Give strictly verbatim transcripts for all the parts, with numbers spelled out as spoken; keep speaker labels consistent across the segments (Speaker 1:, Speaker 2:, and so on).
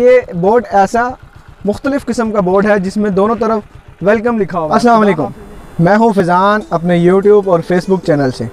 Speaker 1: ये बोर्ड ऐसा मुख्तलिफ़ किस्म का बोर्ड है जिसमें दोनों तरफ वेलकम लिखा हुआ है। अस्सलाम वालेकुम, मैं हूँ फ़ैज़ान अपने यूट्यूब और फेसबुक चैनल से।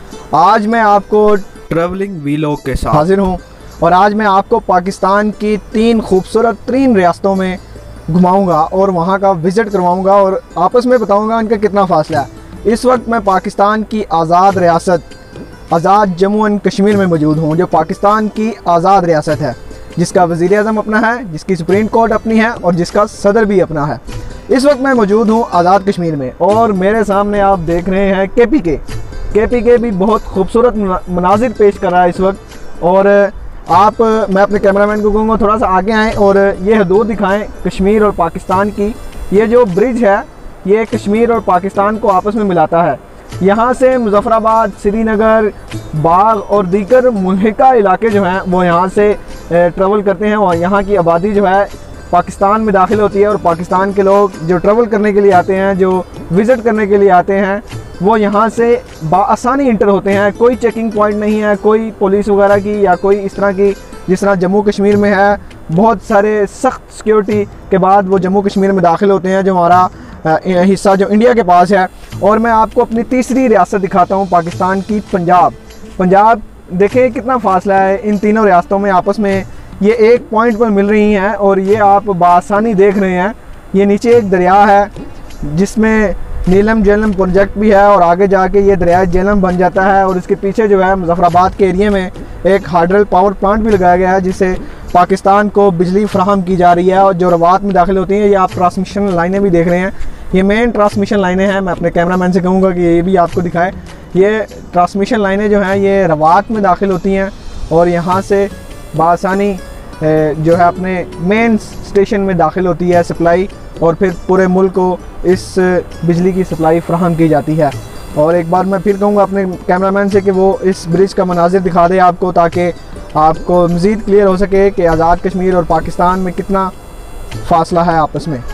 Speaker 1: आज मैं आपको
Speaker 2: ट्रैवलिंग वीलॉग के साथ
Speaker 1: हाजिर हूँ और आज मैं आपको पाकिस्तान की तीन खूबसूरत तीन रियासतों में घुमाऊँगा और वहाँ का विज़िट करवाऊँगा और आपस में बताऊँगा इनका कितना फ़ासला है। इस वक्त मैं पाकिस्तान की आज़ाद रियासत आज़ाद जम्मू एंड कश्मीर में मौजूद हूँ, जो पाकिस्तान की आज़ाद रियासत है, जिसका वज़ीर आज़म अपना है, जिसकी सुप्रीम कोर्ट अपनी है और जिसका सदर भी अपना है। इस वक्त मैं मौजूद हूँ आज़ाद कश्मीर में और मेरे सामने आप देख रहे हैं के पी के के पी के भी बहुत खूबसूरत मनाजिर पेश कर रहा है इस वक्त। और आप मैं अपने कैमरामैन को कहूँगा थोड़ा सा आगे आएँ और ये हदूद दिखाएँ कश्मीर और पाकिस्तान की। ये जो ब्रिज है ये कश्मीर और पाकिस्तान को आपस में मिलाता है। यहाँ से मुजफ्फराबाद, श्रीनगर, बाग और दीगर मुल्हिका इलाके जो हैं वो यहाँ से ट्रैवल करते हैं और यहाँ की आबादी जो है पाकिस्तान में दाखिल होती है और पाकिस्तान के लोग जो ट्रैवल करने के लिए आते हैं, जो विज़िट करने के लिए आते हैं, वो यहाँ से बआसानी इंटर होते हैं। कोई चेकिंग पॉइंट नहीं है, कोई पुलिस वगैरह की या कोई इस तरह की जिस तरह जम्मू कश्मीर में है। बहुत सारे सख्त सिक्योरिटी के बाद वो जम्मू कश्मीर में दाखिल होते हैं, जो हमारा हिस्सा जो इंडिया के पास है। और मैं आपको अपनी तीसरी रियासत दिखाता हूँ पाकिस्तान की, पंजाब। पंजाब देखें कितना फासला है इन तीनों रियासतों में आपस में, ये एक पॉइंट पर मिल रही हैं और ये आप बआसानी देख रहे हैं। ये नीचे एक दरिया है जिसमें नीलम झेलम प्रोजेक्ट भी है और आगे जाके ये दरिया झेलम बन जाता है और इसके पीछे जो है मुजफ्फराबाद के एरिया में एक हाइड्रल पावर प्लांट भी लगाया गया है जिससे पाकिस्तान को बिजली फराहम की जा रही है और जो रवात में दाखिल होती हैं। ये आप ट्रांसमिशन लाइनें भी देख रहे हैं, ये मेन ट्रांसमिशन लाइनें हैं। मैं अपने कैमरामैन से कहूँगा कि ये भी आपको दिखाए। ये ट्रांसमिशन लाइनें जो हैं ये रवात में दाखिल होती हैं और यहाँ से बआसानी जो है अपने मेन स्टेशन में दाखिल होती है सप्लाई और फिर पूरे मुल्क को इस बिजली की सप्लाई फराहम की जाती है। और एक बार मैं फिर कहूँगा अपने कैमरामैन से कि वो इस ब्रिज का मनाजिर दिखा दे आपको, ताकि आपको मज़ीद क्लियर हो सके कि आज़ाद कश्मीर और पाकिस्तान में कितना फ़ासला है आपस में।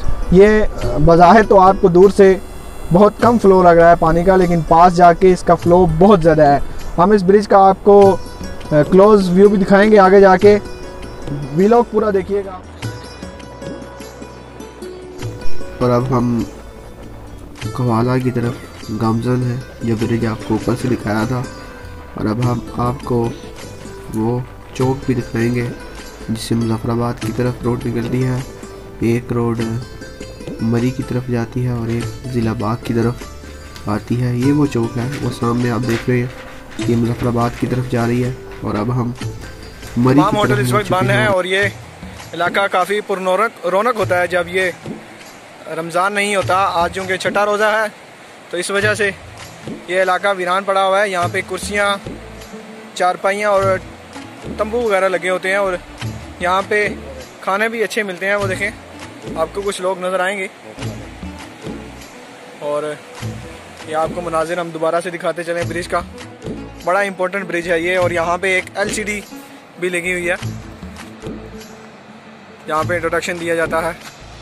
Speaker 1: ये बज़ाहिर तो आपको दूर से बहुत कम फ़्लो लग रहा है पानी का, लेकिन पास जाके इसका फ़्लो बहुत ज़्यादा है। हम इस ब्रिज का आपको क्लोज़ व्यू भी दिखाएंगे आगे जाके, वीलॉग पूरा देखिएगा।
Speaker 2: और अब हम कवाला की तरफ, गामजन है ये ब्रिज आपको ऊपर से दिखाया था, और अब हम आपको वो चौक भी दिखाएंगे जिससे मुजफ्फराबाद की तरफ रोड निकलती है। एक रोड मरी की तरफ जाती है और एक ज़िला बाग की तरफ आती है। ये वो चौक है, वो सामने आप देख रहे हैं, ये मुजफ्फराबाद की तरफ जा रही है। और अब हम मरी की तरफ
Speaker 3: इस वक्त बंद है और ये इलाका काफ़ी पुरनौरक रौनक होता है जब ये रमज़ान नहीं होता। आज चूँकि छठा रोज़ा है तो इस वजह से ये इलाका वीरान पड़ा हुआ है। यहाँ पे कुर्सियाँ, चारपाइयाँ और तंबू वगैरह लगे होते हैं और यहाँ पे खाने भी अच्छे मिलते हैं। वो देखें, आपको कुछ लोग नज़र आएंगे और ये आपको मनाजिर हम दोबारा से दिखाते चलें ब्रिज का। बड़ा इम्पोर्टेंट ब्रिज है ये और यहाँ पे एक एल सी डी भी लगी हुई है, यहाँ पे इंट्रोडक्शन दिया जाता है।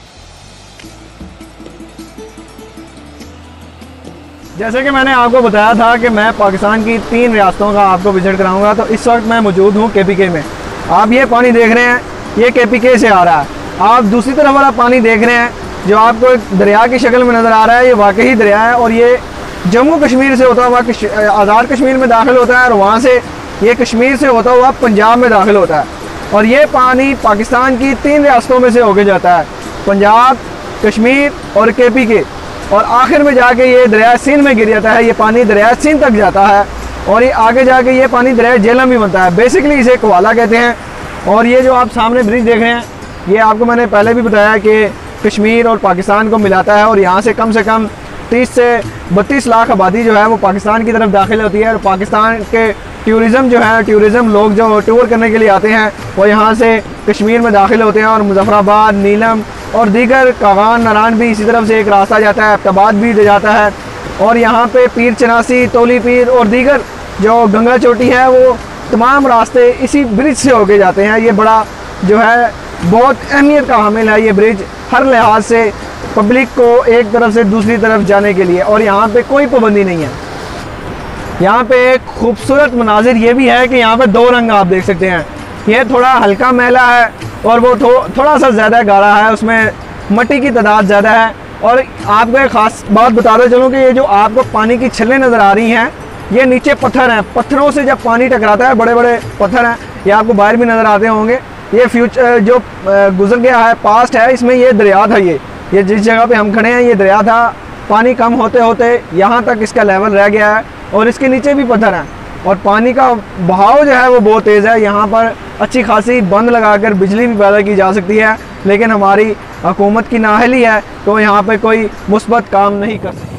Speaker 1: जैसे कि मैंने आपको बताया था कि मैं पाकिस्तान की तीन रियासतों का आपको विज़िट कराऊंगा, तो इस वक्त मैं मौजूद हूँ के पी के में। आप ये पानी देख रहे हैं, ये के पी के से आ रहा है। आप दूसरी तरफ वाला पानी देख रहे हैं जो आपको एक दरिया की शक्ल में नज़र आ रहा है, ये वाकई दरिया है और ये जम्मू कश्मीर से होता हुआ आज़ाद कश्मीर में दाखिल होता है और वहाँ से ये कश्मीर से होता हुआ पंजाब में दाखिल होता है। और ये पानी पाकिस्तान की तीन रियासतों में से होके जाता है, पंजाब, कश्मीर और के पी के, और आखिर में जाके ये दरिया सिंध में गिर जाता है। ये पानी दरिया सिंध तक जाता है और ये आगे जाके ये पानी दरिया झेलम भी बनता है। बेसिकली इसे कवाला कहते हैं। और ये जो आप सामने ब्रिज देख रहे हैं, ये आपको मैंने पहले भी बताया कि कश्मीर और पाकिस्तान को मिलाता है और यहाँ से कम से कम तीस से बत्तीस लाख आबादी जो है वो पाकिस्तान की तरफ दाखिल होती है। और पाकिस्तान के टूरिज़म जो है, टूरिज़म लोग जो टूर करने के लिए आते हैं वो यहाँ से कश्मीर में दाखिल होते हैं। और मुजफ्फराबाद, नीलम और दीगर कागान, नारायण भी इसी तरफ से एक रास्ता जाता है, अब्ताबाद भी जाता है। और यहाँ पे पीर चनासी, तोली पीर और दीगर जो गंगा चोटी है वो तमाम रास्ते इसी ब्रिज से होके जाते हैं। ये बड़ा जो है बहुत अहमियत का हामिल है ये ब्रिज, हर लिहाज से पब्लिक को एक तरफ से दूसरी तरफ जाने के लिए। और यहाँ पे कोई पाबंदी नहीं है। यहाँ पे एक खूबसूरत मनाजिर ये भी है कि यहाँ पे दो रंग आप देख सकते हैं। ये थोड़ा हल्का मैला है और वो थो, थोड़ा सा ज़्यादा गाढ़ा है, उसमें मट्टी की तादाद ज़्यादा है। और आपको एक ख़ास बात बताते चलूँ कि ये जो आपको पानी की छल्लें नज़र आ रही हैं, ये नीचे पत्थर हैं। पत्थरों से जब पानी टकराता है, बड़े बड़े पत्थर हैं, ये आपको बाहर भी नज़र आते होंगे। ये फ्यूचर जो गुजर गया है, पास्ट है, इसमें ये दरिया था। ये ये जिस जगह पे हम खड़े हैं ये दरिया था। पानी कम होते होते यहाँ तक इसका लेवल रह गया है और इसके नीचे भी पत्थर हैं और पानी का बहाव जो है वो बहुत तेज़ है। यहाँ पर अच्छी खासी बंद लगाकर बिजली भी पैदा की जा सकती है, लेकिन हमारी हुकूमत की नाअहली है तो यहाँ पे कोई मुस्बत काम नहीं कर सकती।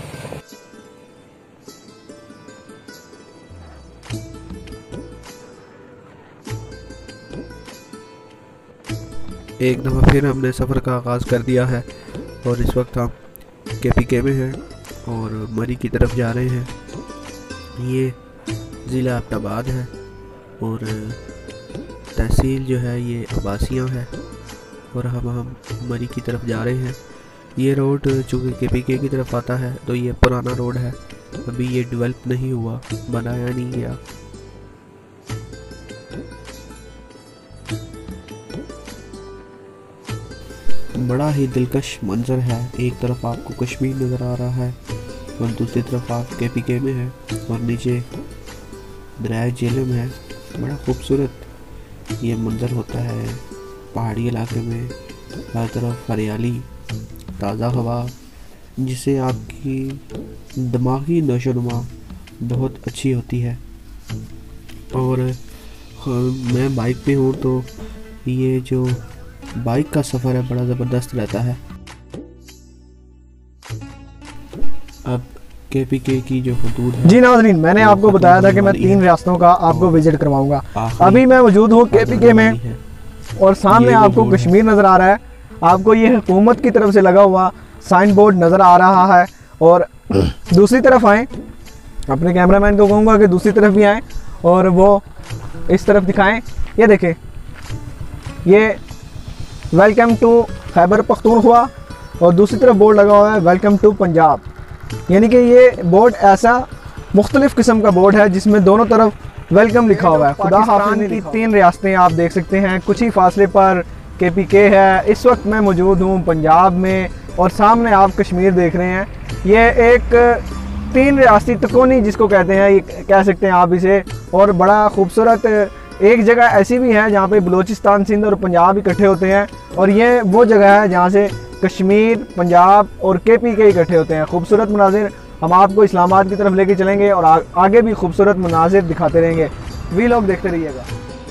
Speaker 2: एक दफ़ा फिर हमने सफ़र का आगाज़ कर दिया है और इस वक्त हम के पी के में हैं और मरी की तरफ जा रहे हैं। ये ज़िला अब्टाबाद है और तहसील जो है ये अब्बासियाँ है और हम हम मरी की तरफ जा रहे हैं। ये रोड चूँकि के पी के की तरफ आता है तो ये पुराना रोड है, अभी ये डेवलप नहीं हुआ, बनाया नहीं गया। बड़ा ही दिलकश मंजर है। एक तरफ आपको कश्मीर नज़र आ रहा है और दूसरी तरफ आप के पी के में है और नीचे दरिया झेलम है। बड़ा खूबसूरत ये मंजर होता है पहाड़ी इलाके में, हर तरफ हरियाली, ताज़ा हवा, जिससे आपकी दिमागी नशोनुमा बहुत अच्छी होती है। और मैं बाइक पे हूँ तो ये जो बाइक का सफ़र है बड़ा ज़बरदस्त रहता है। अब के पी के की जो हदूद है,
Speaker 1: जी नाज़रीन, मैंने आपको बताया था कि मैं तीन रियासतों का आपको विजिट करवाऊंगा। अभी मैं मौजूद हूँ के पी के में और सामने आपको कश्मीर नज़र आ रहा है। आपको ये हुकूमत की तरफ से लगा हुआ साइन बोर्ड नज़र आ रहा है और दूसरी तरफ आएँ, अपने कैमरामैन को कहूँगा कि दूसरी तरफ भी आएँ और वो इस तरफ दिखाएँ। ये देखें, ये वेलकम टू खैबर पख्तूनख्वा और दूसरी तरफ बोर्ड लगा हुआ है वेलकम टू पंजाब। यानी कि ये बोर्ड ऐसा मुख्तलिफ किस्म का बोर्ड है जिसमें दोनों तरफ वेलकम लिखा हुआ है। खुदा हाफिज़ की तीन रियासतें आप देख सकते हैं, कुछ ही फासले पर के पी के है। इस वक्त मैं मौजूद हूँ पंजाब में और सामने आप कश्मीर देख रहे हैं। ये एक तीन रियासती तकोनी जिसको कहते हैं, ये कह सकते हैं आप इसे, और बड़ा खूबसूरत एक जगह ऐसी भी है जहाँ पे बलूचिस्तान, सिंध और पंजाब इकट्ठे होते हैं और ये वो जगह है जहाँ से कश्मीर, पंजाब और के पी के इकट्ठे होते हैं। खूबसूरत मनाजिर हम आपको इस्लामाबाद की तरफ लेके चलेंगे और आ, आगे भी खूबसूरत मनाजिर दिखाते रहेंगे। वी लोग देखते रहिएगा।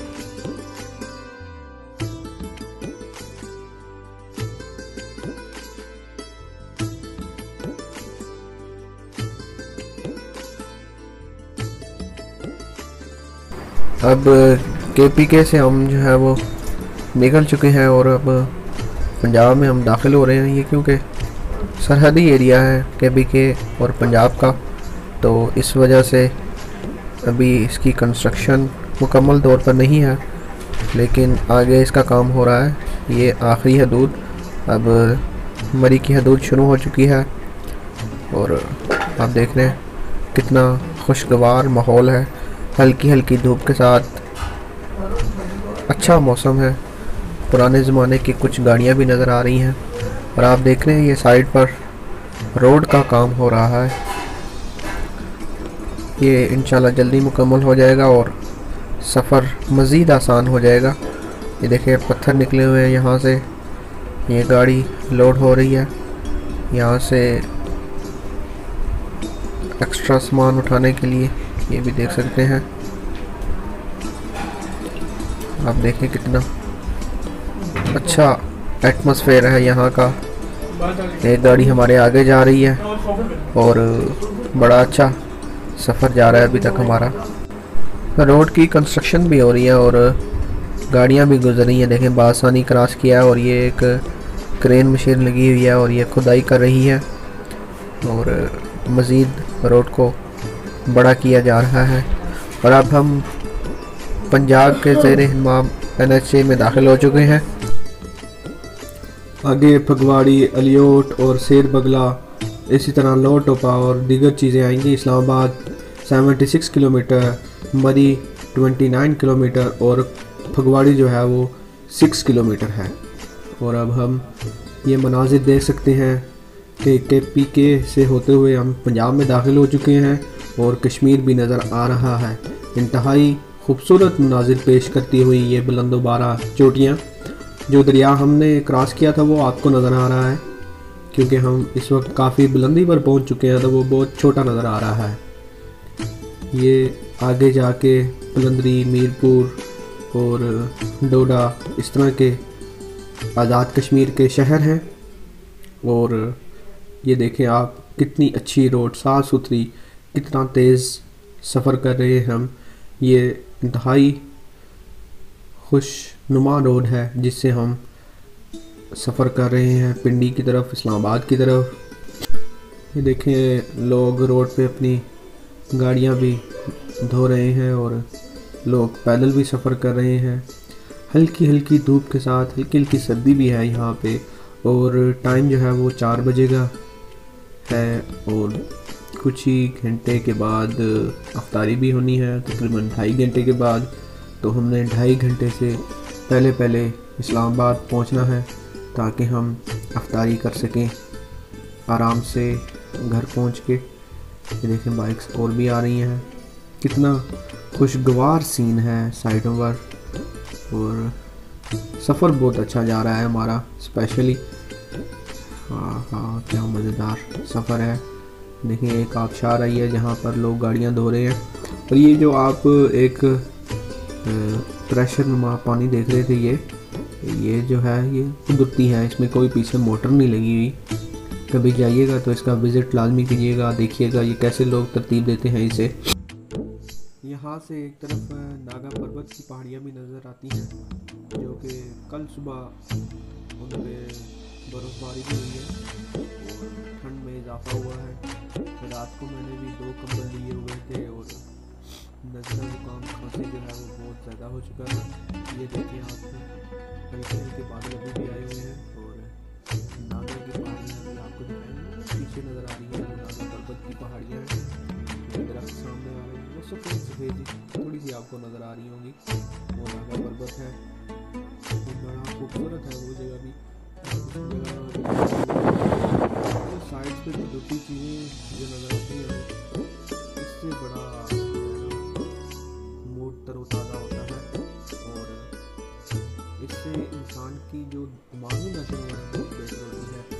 Speaker 2: अब के पी के से हम जो है वो निकल चुके हैं और अब पंजाब में हम दाखिल हो रहे हैं। ये क्योंकि सरहदी एरिया है के पी के और पंजाब का, तो इस वजह से अभी इसकी कंस्ट्रक्शन मुकम्मल तौर पर नहीं है, लेकिन आगे इसका काम हो रहा है। ये आखिरी हदूद, अब मरी की हदूद शुरू हो चुकी है और आप देख रहे हैं कितना खुशगवार माहौल है, हल्की हल्की धूप के साथ अच्छा मौसम है। पुराने ज़माने की कुछ गाड़ियाँ भी नज़र आ रही हैं और आप देख रहे हैं ये साइड पर रोड का काम हो रहा है। ये इंशाल्लाह जल्दी मुकम्मल हो जाएगा और सफ़र मज़ीद आसान हो जाएगा। ये देखिए पत्थर निकले हुए हैं यहाँ से, ये गाड़ी लोड हो रही है। यहाँ से एक्स्ट्रा सामान उठाने के लिए ये भी देख सकते हैं आप। देखें कितना अच्छा एटमॉस्फेयर है यहाँ का। एक गाड़ी हमारे आगे जा रही है और बड़ा अच्छा सफ़र जा रहा है अभी तक हमारा। रोड की कंस्ट्रक्शन भी हो रही है और गाड़ियाँ भी गुजर रही हैं। देखें बासानी क्रॉस किया है और ये एक क्रेन मशीन लगी हुई है और ये खुदाई कर रही है और मज़ीद रोड को बड़ा किया जा रहा है। और अब हम पंजाब के ज़ेर हिमाम एन एच ए में दाखिल हो चुके हैं। आगे फगवाड़ी, अलियोट और शेर बगला, इसी तरह लोट टोपा और दीगर चीज़ें आएंगी। इस्लामाबाद छिहत्तर किलोमीटर, मरी उनतीस किलोमीटर और फगवाड़ी जो है वो सिक्स किलोमीटर है। और अब हम ये मनाजिर देख सकते हैं कि के पी के से होते हुए हम पंजाब में दाखिल हो चुके हैं और कश्मीर भी नज़र आ रहा है। इंतहाई खूबसूरत मनाजिर पेश करती हुई ये बुलंदोबारा चोटियाँ। जो दरिया हमने क्रॉस किया था वो आपको नज़र आ रहा है, क्योंकि हम इस वक्त काफ़ी बुलंदी पर पहुंच चुके हैं तो वो बहुत छोटा नज़र आ रहा है। ये आगे जाके पलंदरी, मीरपुर और डोडा इस तरह के आज़ाद कश्मीर के शहर हैं। और ये देखें आप कितनी अच्छी रोड, साफ़ सुथरी, कितना तेज़ सफ़र कर रहे हैं हम। ये इंतहाई खुशनुमा रोड है जिससे हम सफ़र कर रहे हैं पिंडी की तरफ, इस्लामाबाद की तरफ। ये देखें लोग रोड पे अपनी गाड़ियाँ भी धो रहे हैं और लोग पैदल भी सफ़र कर रहे हैं। हल्की हल्की धूप के साथ हल्की हल्की सर्दी भी है यहाँ पे। और टाइम जो है वो चार बजे का है और कुछ ही घंटे के बाद अफ्तारी भी होनी है, तकरीबन ढाई घंटे के बाद। तो हमने ढाई घंटे से पहले पहले इस्लामाबाद पहुँचना है ताकि हम अफ्तारी कर सकें आराम से घर पहुँच के। ये देखें बाइक्स और भी आ रही हैं, कितना खुशगवार सीन है साइडों पर। और सफ़र बहुत अच्छा जा रहा है हमारा, स्पेशली। हाँ हाँ क्या मज़ेदार सफ़र है। देखिए एक आबशार आई है जहाँ पर लोग गाड़ियाँ धो रहे हैं। और ये जो आप एक प्रेशर नुमा पानी देख रहे थे, ये ये जो है ये कुदरती है, इसमें कोई पीछे मोटर नहीं लगी हुई। कभी जाइएगा तो इसका विज़िट लाजमी कीजिएगा, देखिएगा ये कैसे लोग तरतीब देते हैं इसे। यहाँ से एक तरफ नागा पर्वत की पहाड़ियाँ भी नज़र आती हैं जो कि कल सुबह उन पर बर्फ़बारी भी हुई है और ठंड में इजाफा हुआ है। रात को मैंने भी दो कंबल लिए हुए थे और नज़ला ज़ुकाम खांसी जो है वो बहुत ज़्यादा हो चुका है। ये देखिए आप हल्के हल्के बादल अभी भी आए हुए हैं और नागा की पहाड़ियाँ भी आपको दिखाएंगे। पीछे नज़र आ रही है नागा पर्वत की पहाड़ियाँ हैं, दरख्त सामने आ रहे हैं, वो सफ़ेद सफ़ेद थोड़ी सी आपको नज़र आ रही होंगी। वो नागा पर्वत है, वो बड़ा खूबसूरत है वो जगह भी। साइड पे कुदरती चीज़ें जो नज़र आती हैं इससे बड़ा मूड तरोताज़ा होता है और इससे इंसान की जो दिमागी नशो है वो बेहतर होती है।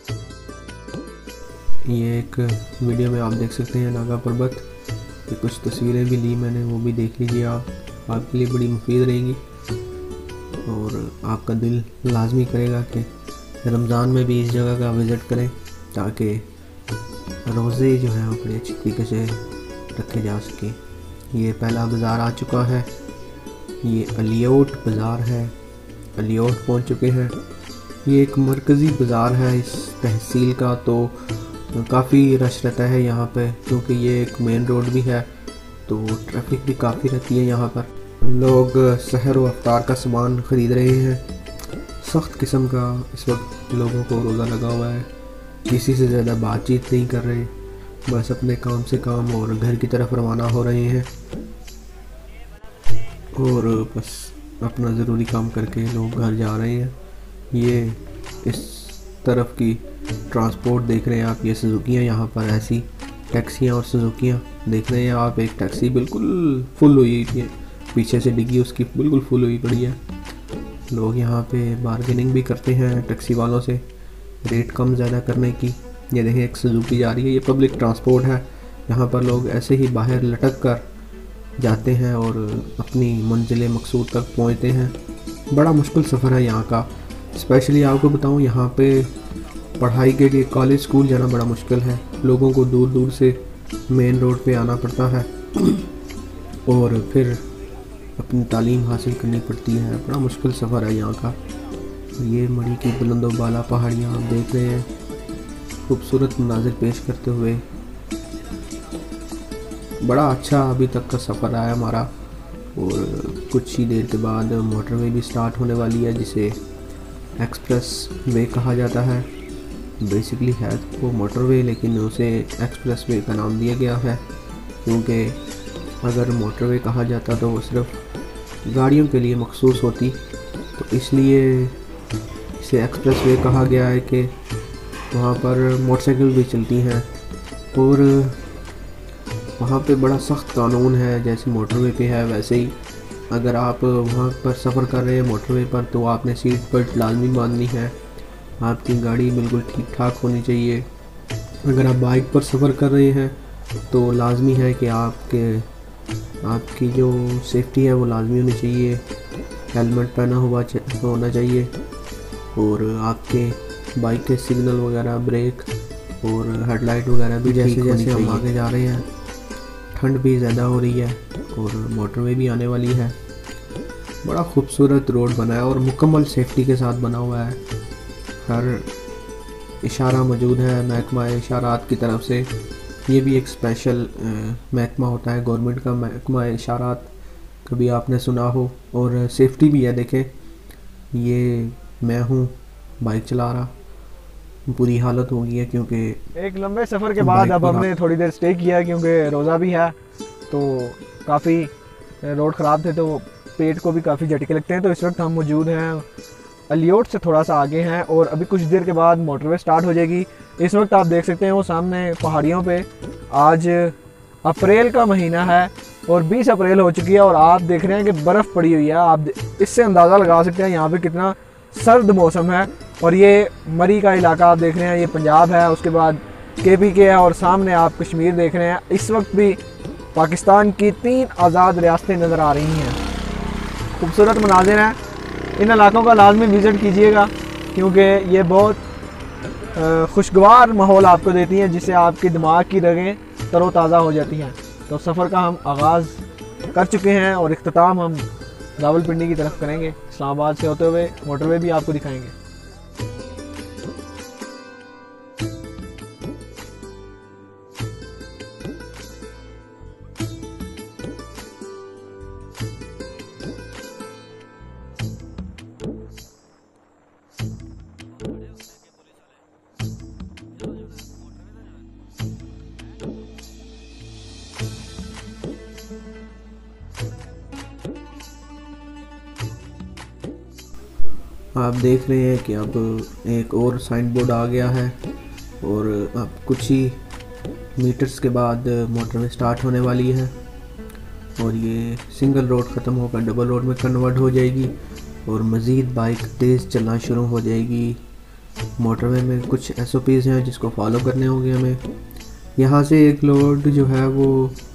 Speaker 2: ये एक वीडियो में आप देख सकते हैं नागा पर्वत की कुछ तस्वीरें भी ली मैंने, वो भी देख लीजिए आप, आपके लिए बड़ी मुफीद रहेंगी। और आपका दिल लाजमी करेगा कि रमज़ान में भी इस जगह का विज़िट करें ताकि रोज़े जो हैं वो बड़े अच्छी तरीके से रखे जा सकें। ये पहला बाज़ार आ चुका है, ये अलियोट बाज़ार है, अलियोट पहुंच चुके हैं। ये एक मरकज़ी बाज़ार है इस तहसील का, तो काफ़ी रश रहता है यहाँ पे क्योंकि ये एक मेन रोड भी है तो ट्रैफिक भी काफ़ी रहती है यहाँ पर। लोग सहर व अफ्तार का सामान ख़रीद रहे हैं। सख्त किस्म का इस वक्त लोगों को रोज़ा लगा हुआ है, किसी से ज़्यादा बातचीत नहीं कर रहे, बस अपने काम से काम और घर की तरफ रवाना हो रहे हैं और बस अपना ज़रूरी काम करके लोग घर जा रहे हैं। ये इस तरफ की ट्रांसपोर्ट देख रहे हैं आप, ये सुजुकियाँ यहाँ पर ऐसी टैक्सियाँ और सुजुकियाँ देख रहे हैं आप। एक टैक्सी बिल्कुल फुल हुई है, पीछे से डिग्गी उसकी बिल्कुल फुल हुई पड़ी है। लोग यहाँ पे बार्गेनिंग भी करते हैं टैक्सी वालों से रेट कम ज़्यादा करने की। ये देखें एक सुजुकी जा रही है, ये पब्लिक ट्रांसपोर्ट है, यहाँ पर लोग ऐसे ही बाहर लटक कर जाते हैं और अपनी मंजिल मकसूद तक पहुँचते हैं। बड़ा मुश्किल सफ़र है यहाँ का, स्पेशली आपको बताऊँ यहाँ पे पढ़ाई के लिए कॉलेज स्कूल जाना बड़ा मुश्किल है। लोगों को दूर दूर से मेन रोड पे आना पड़ता है और फिर अपनी तालीम हासिल करनी पड़ती है। बड़ा मुश्किल सफ़र है यहाँ का। ये मड़ी की बुलंदो बाला पहाड़ियाँ आप देख रहे हैं, खूबसूरत मनाजिर पेश करते हुए। बड़ा अच्छा अभी तक का सफ़र आया हमारा और कुछ ही देर के बाद मोटरवे भी स्टार्ट होने वाली है जिसे एक्सप्रेस वे कहा जाता है। बेसिकली है वो मोटरवे लेकिन उसे एक्सप्रेस वे का नाम दिया गया है क्योंकि अगर मोटरवे कहा जाता तो वो सिर्फ गाड़ियों के लिए मखसूस होती, तो इसलिए इसे एक्सप्रेस वे कहा गया है कि वहाँ पर मोटरसाइकिल भी चलती हैं और वहाँ पे बड़ा सख्त कानून है। जैसे मोटरवे पे है वैसे ही अगर आप वहाँ पर सफ़र कर रहे हैं मोटरवे पर तो आपने सीट बेल्ट लाजमी बांधनी है। आपकी गाड़ी बिल्कुल ठीक ठाक होनी चाहिए। अगर आप बाइक पर सफ़र कर रहे हैं तो लाजमी है कि आपके आपकी जो सेफ्टी है वो लाजमी होनी चाहिए। हेलमेट पहना हुआ होना चाहिए और आपके बाइक के सिग्नल वगैरह, ब्रेक और हेडलाइट वगैरह भी जैसे जैसे हम आगे जा रहे हैं ठंड भी ज़्यादा हो रही है और मोटरवे भी आने वाली है। बड़ा खूबसूरत रोड बना है और मुकम्मल सेफ्टी के साथ बना हुआ है। हर इशारा मौजूद है महकमा इशारात की तरफ से। ये भी एक स्पेशल महकमा होता है गवर्नमेंट का, महकमा इशारात, कभी आपने सुना हो। और सेफ्टी भी है। देखें ये मैं हूँ बाइक चला रहा, बुरी हालत हो गई है क्योंकि
Speaker 1: एक लंबे सफ़र के बाद अब हमने थोड़ी देर स्टे किया क्योंकि रोज़ा भी है तो काफ़ी रोड ख़राब थे तो पेट को भी काफ़ी झटके लगते हैं। तो इस वक्त हम मौजूद हैं अलियोट से थोड़ा सा आगे हैं और अभी कुछ देर के बाद मोटरवे स्टार्ट हो जाएगी। इस वक्त आप देख सकते हैं वो सामने पहाड़ियों पे आज अप्रैल का महीना है और बीस अप्रैल हो चुकी है और आप देख रहे हैं कि बर्फ़ पड़ी हुई है। आप इससे अंदाज़ा लगा सकते हैं यहाँ पे कितना सर्द मौसम है। और ये मरी का इलाका आप देख रहे हैं, ये पंजाब है, उसके बाद के पी के है और सामने आप कश्मीर देख रहे हैं। इस वक्त भी पाकिस्तान की तीन आज़ाद रियासतें नज़र आ रही हैं। खूबसूरत मनाजिर हैं, इन इलाकों का लाजमी विज़िट कीजिएगा क्योंकि ये बहुत खुशगवार माहौल आपको देती हैं जिससे आपकी दिमाग की रगें तरोताज़ा हो जाती हैं। तो सफ़र का हम आगाज़ कर चुके हैं और इख्तिताम हम रावलपिंडी की तरफ करेंगे। इस्लामाबाद से होते हुए मोटरवे भी आपको दिखाएंगे।
Speaker 2: आप देख रहे हैं कि अब एक और साइन बोर्ड आ गया है और अब कुछ ही मीटर्स के बाद मोटरवे स्टार्ट होने वाली है और ये सिंगल रोड ख़त्म होकर डबल रोड में कन्वर्ट हो जाएगी और मज़ीद बाइक तेज़ चलना शुरू हो जाएगी। मोटरवे में कुछ एस ओ पीज़ हैं जिसको फॉलो करने होंगे हमें। यहाँ से एक रोड जो है वो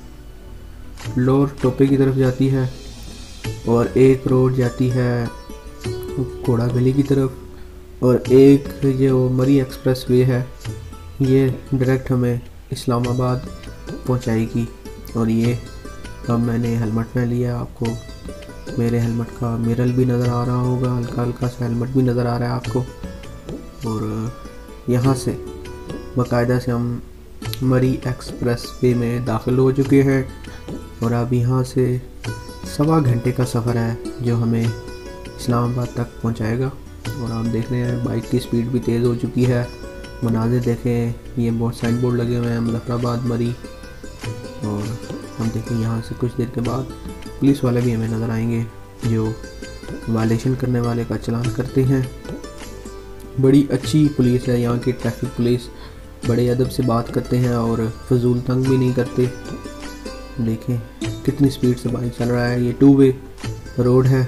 Speaker 2: लोअर टोपे की तरफ जाती है और एक रोड जाती है घोड़ा गली की तरफ और एक जो मरी एक्सप्रेस वे है ये डायरेक्ट हमें इस्लामाबाद पहुंचाएगी। और ये अब मैंने हेलमेट पहन लिया, आपको मेरे हेलमेट का मिरर भी नज़र आ रहा होगा, हल्का हल्का सा हेलमेट भी नज़र आ रहा है आपको। और यहाँ से बाकायदा से हम मरी एक्सप्रेस वे में दाखिल हो चुके हैं और अब यहाँ से सवा घंटे का सफ़र है जो हमें इस्लामाबाद तक पहुंचाएगा। और आप देख रहे हैं बाइक की स्पीड भी तेज़ हो चुकी है। मनाज़िर देखें, ये बहुत साइन बोर्ड लगे हुए हैं मुजफ्फराबाद मरी। और हम देखें यहाँ से कुछ देर के बाद पुलिस वाले भी हमें नज़र आएंगे जो वायलेशन करने वाले का चालान करते हैं। बड़ी अच्छी पुलिस है यहाँ की, ट्रैफिक पुलिस, बड़े अदब से बात करते हैं और फजूल तंग भी नहीं करते। देखें कितनी स्पीड से बाइक चल रहा है। ये टू वे रोड है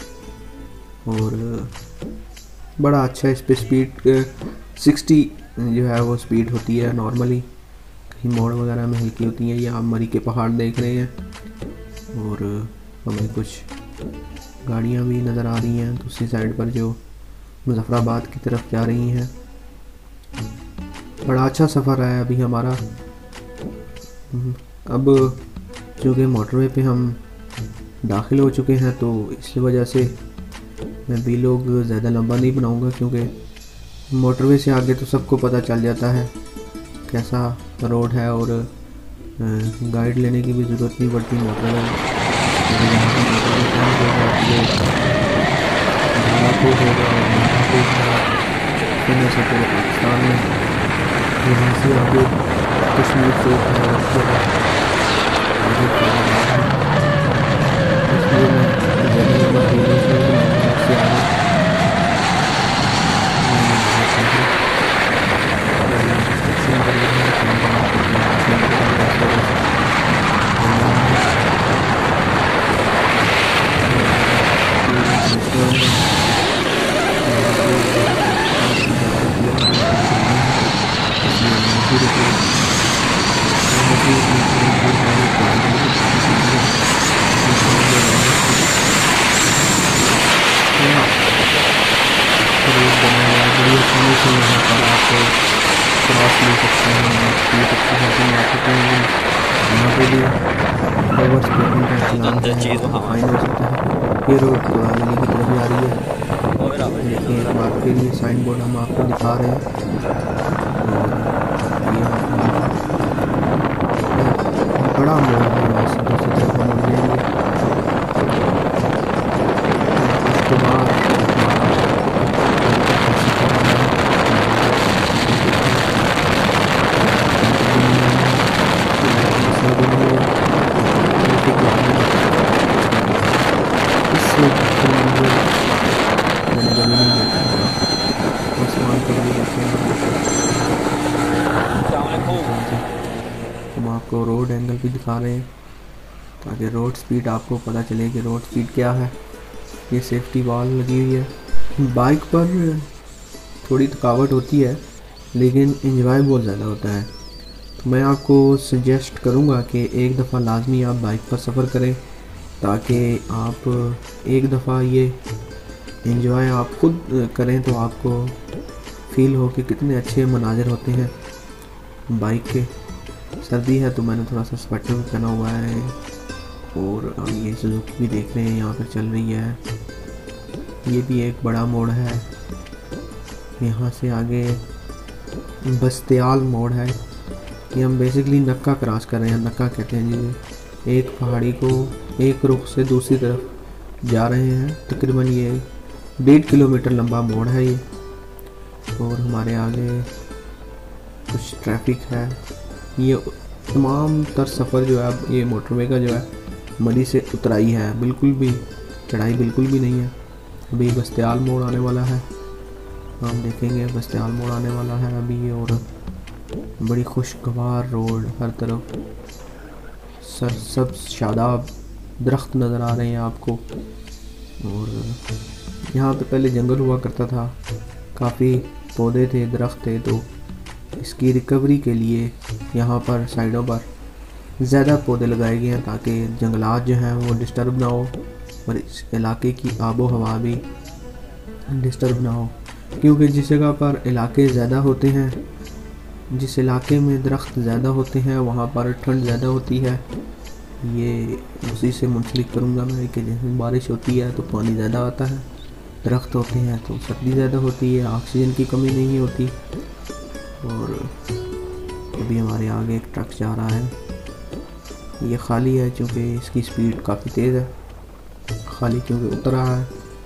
Speaker 2: और बड़ा अच्छा इस पर स्पीड सिक्सटी जो है वो स्पीड होती है नॉर्मली, कहीं मोड़ वगैरह में हल्की होती है। ये आप मरी के पहाड़ देख रहे हैं और हमें कुछ गाड़ियाँ भी नज़र आ रही हैं दूसरी साइड पर जो मुजफ्फराबाद की तरफ जा रही हैं। बड़ा अच्छा सफ़र है अभी हमारा। अब चूँकि मोटरवे पे हम दाखिल हो चुके हैं तो इस वजह से मैं भी लोग ज़्यादा लंबा नहीं बनाऊंगा क्योंकि मोटरवे से आगे तो सबको पता चल जाता है कैसा रोड है और गाइड लेने की भी ज़रूरत नहीं पड़ती। मोटरवे पाकिस्तान में यहाँ से आगे कश्मीर से इसलिए मैं ज़्यादा लंबा बड़ी आसानी से यहाँ पर आप क्रॉस ले सकते हैं। ये अच्छी खासी मार्केट है, यहाँ पे भी ओवर स्पीडिंग का चलान है तो फाइन हो सकता है। ये रोड थोड़ा गली की तरफ जा रही है। देखिए एक बार फिर ये साइन बोर्ड हम आपको दिखा रहे हैं। ये बड़ा मोड़ है, वहाँ से दूसरी तरफ हम मुड़ जाएंगे। उसके बाद हम आपको रोड एंगल भी दिखा रहे हैं ताकि रोड स्पीड आपको पता चले कि रोड स्पीड क्या है। ये सेफ्टी वॉल लगी हुई है। बाइक पर थोड़ी थकावट होती है लेकिन एंजॉय बहुत ज़्यादा होता है। तो मैं आपको सजेस्ट करूँगा कि एक दफ़ा लाजमी आप बाइक पर सफ़र करें ताकि आप एक दफ़ा ये एंजॉय आप खुद करें तो आपको फील हो कि कितने अच्छे मनाजिर होते हैं बाइक के। सर्दी है तो मैंने थोड़ा सा स्वेटर भी पहना हुआ है और हम ये सुजुकी भी देख रहे हैं यहाँ पर चल रही है। ये भी एक बड़ा मोड़ है। यहाँ से आगे बस्तियाल मोड़ है। ये हम बेसिकली नक्का क्रॉस कर रहे हैं, नक्का कहते हैं जी। एक पहाड़ी को एक रुख से दूसरी तरफ जा रहे हैं। तकरीबन ये डेढ़ किलोमीटर लंबा मोड़ है ये। और हमारे आगे कुछ ट्रैफिक है। ये तमाम तर सफ़र जो है अब ये मोटरवे का जो है मरी से उतराई है, बिल्कुल भी चढ़ाई बिल्कुल भी नहीं है। अभी बस्तियाल मोड़ आने वाला है, हम देखेंगे बस्तियाल मोड़ आने वाला है अभी। और बड़ी खुशगवार रोड, हर तरफ सरसब्ज़ शादाब दरख्त नज़र आ रहे हैं आपको। और यहाँ पे पहले जंगल हुआ करता था, काफ़ी पौधे थे, दरख्त थे, तो इसकी रिकवरी के लिए यहाँ पर साइडों पर ज़्यादा पौधे लगाए गए हैं ताकि जंगलात जो हैं वो डिस्टर्ब ना हो और इस इलाके की आबो हवा भी डिस्टर्ब ना हो। क्योंकि जिस जगह पर इलाके ज़्यादा होते हैं, जिस इलाके में दरख्त ज़्यादा होते हैं वहाँ पर ठंड ज़्यादा होती है। ये उसी से मुंसलिक करूँगा मैं कि जैसे बारिश होती है तो पानी ज़्यादा आता है, दरख्त होते हैं तो सर्दी ज़्यादा होती है, ऑक्सीजन की कमी नहीं होती। और अभी हमारे आगे एक ट्रक जा रहा है, ये खाली है क्योंकि इसकी स्पीड काफ़ी तेज़ है, खाली क्योंकि उतर रहा है।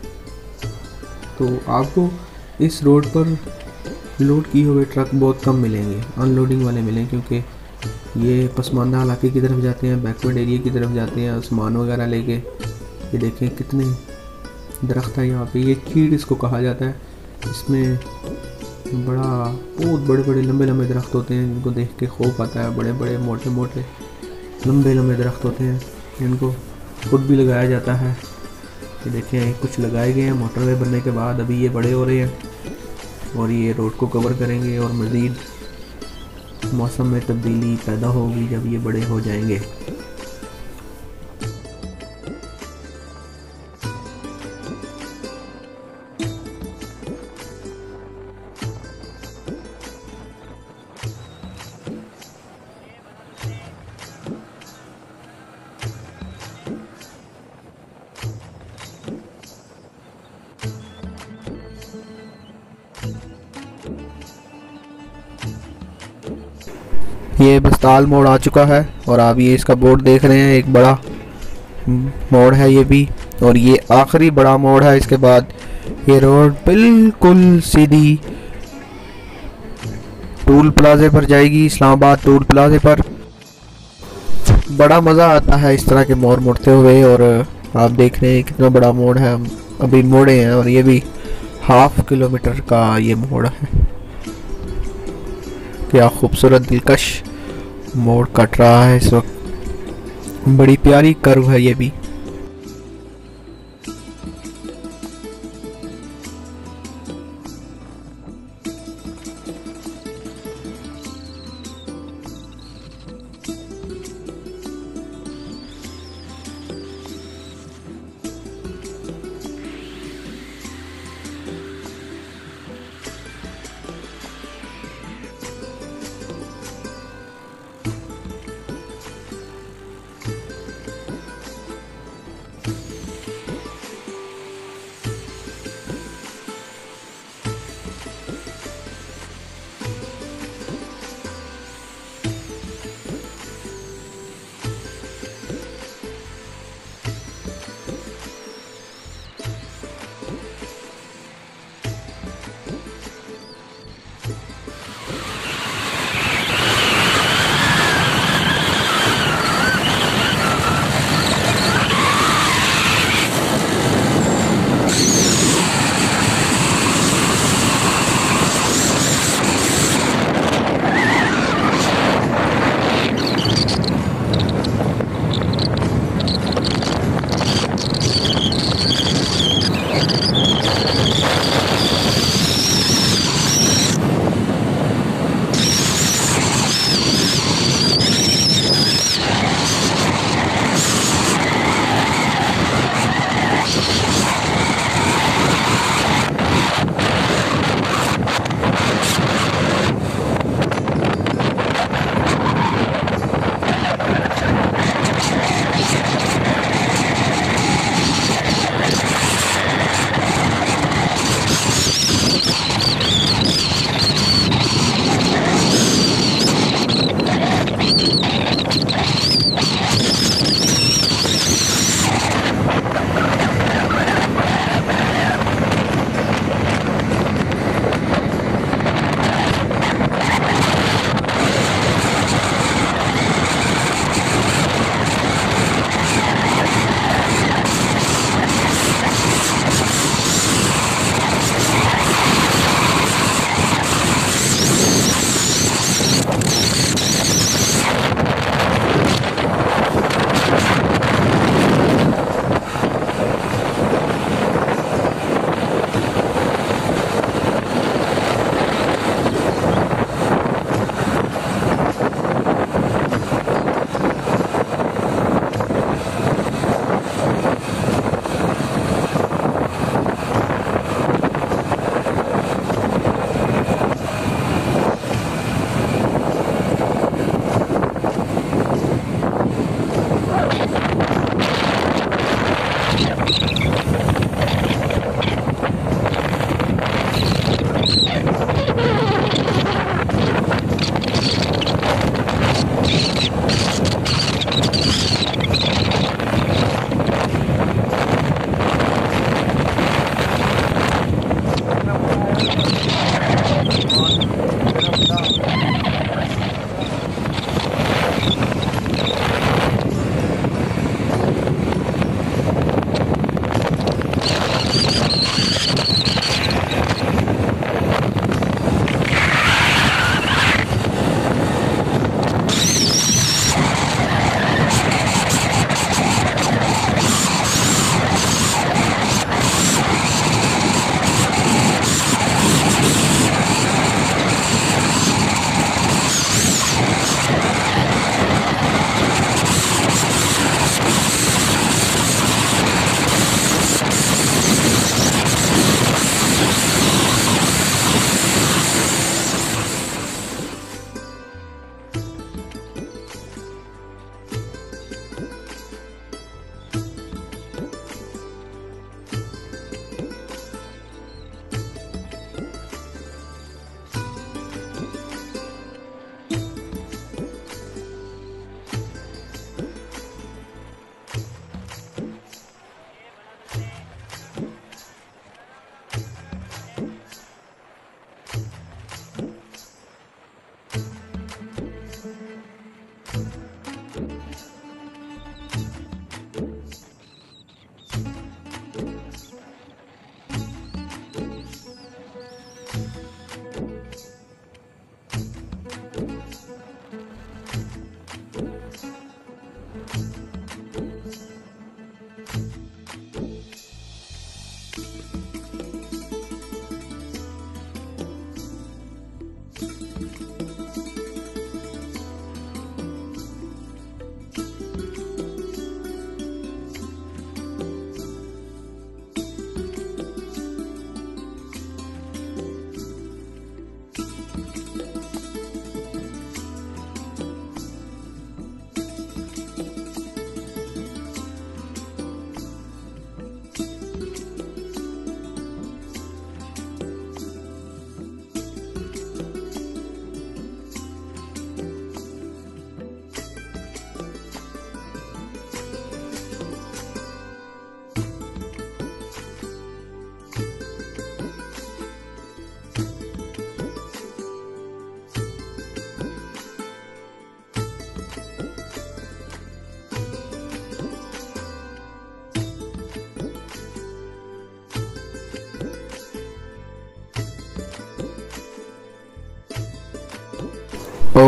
Speaker 2: तो आपको इस रोड पर लोड किए हुए ट्रक बहुत कम मिलेंगे, अनलोडिंग वाले मिलेंगे क्योंकि ये पसमानदा इलाके की तरफ जाते हैं, बैकवर्ड एरिया की तरफ जाते हैं सामान वगैरह लेके। ये देखें कितने दरख्त है यहाँ पे, ये चीड़ इसको कहा जाता है। इसमें बड़ा बहुत बड़े बड़े लंबे लंबे दरख्त होते हैं जिनको देख के खौफ आता है। बड़े बड़े मोटे मोटे लंबे लंबे दरख्त होते हैं, इनको खुद भी लगाया जाता है। ये देखें कुछ लगाए गए हैं मोटरवे बनने के बाद, अभी ये बड़े हो रहे हैं और ये रोड को कवर करेंगे और मज़ीद मौसम में तब्दीली पैदा होगी जब ये बड़े हो जाएंगे। ये बस्ताल मोड़ आ चुका है और आप ये इसका बोर्ड देख रहे हैं, एक बड़ा मोड़ है ये भी और ये आखिरी बड़ा मोड़ है। इसके बाद ये रोड बिल्कुल सीधी टूल प्लाजे पर जाएगी, इस्लामाबाद टूल प्लाजे पर। बड़ा मज़ा आता है इस तरह के मोड़ मुड़ते हुए। और आप देख रहे हैं कितना बड़ा मोड़ है, हम अभी मोड़े हैं और ये भी हाफ किलोमीटर का ये मोड़ है। क्या खूबसूरत दिलकश मोड़ कट रहा है इस वक्त, बड़ी प्यारी कर्व है ये भी।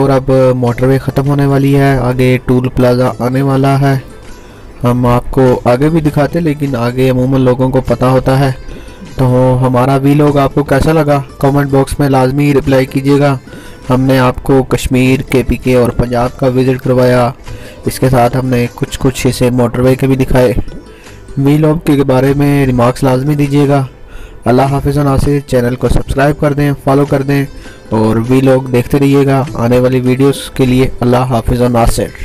Speaker 2: और अब मोटरवे ख़त्म होने वाली है, आगे टूल प्लाजा आने वाला है। हम आपको आगे भी दिखाते, लेकिन आगे अमूमन लोगों को पता होता है। तो हमारा वीलॉग आपको कैसा लगा कमेंट बॉक्स में लाजमी रिप्लाई कीजिएगा। हमने आपको कश्मीर, के पी के और पंजाब का विज़िट करवाया, इसके साथ हमने कुछ कुछ हिस्से मोटरवे के भी दिखाए। वीलॉग के बारे में रिमार्क्स लाजमी दीजिएगा। अल्लाह हाफिज़ नासिर। चैनल को सब्सक्राइब कर दें, फॉलो कर दें और वीलॉग देखते रहिएगा आने वाली वीडियोस के लिए। अल्लाह हाफिज़ नासिर।